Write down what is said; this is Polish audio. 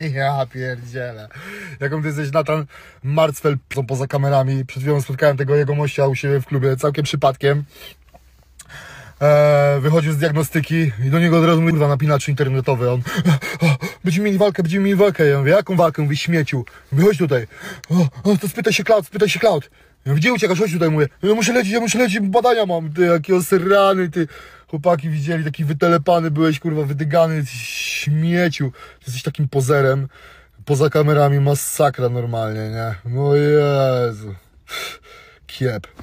Ja pierdzielę. Jaką ty jesteś, Natan Marcfel, poza kamerami. Przed chwilą spotkałem tego jego mościa u siebie w klubie, całkiem przypadkiem. Wychodził z diagnostyki i do niego od razu mówi, kurwa, napinacz internetowy. On, będziemy mieli walkę. Ja mówię, jaką walkę? Mówi, śmieciu. Mówię, chodź tutaj. To spytaj się Cloud. Ja mówię, gdzie uciekasz? Chodź tutaj, mówię. Ja muszę lecieć, badania mam. Ty, jaki osrany, ty. Chłopaki widzieli, taki wytelepany byłeś, kurwa, wydygany, śmieciu. Ty jesteś takim pozerem. Poza kamerami masakra normalnie, nie? O Jezu. Kiep.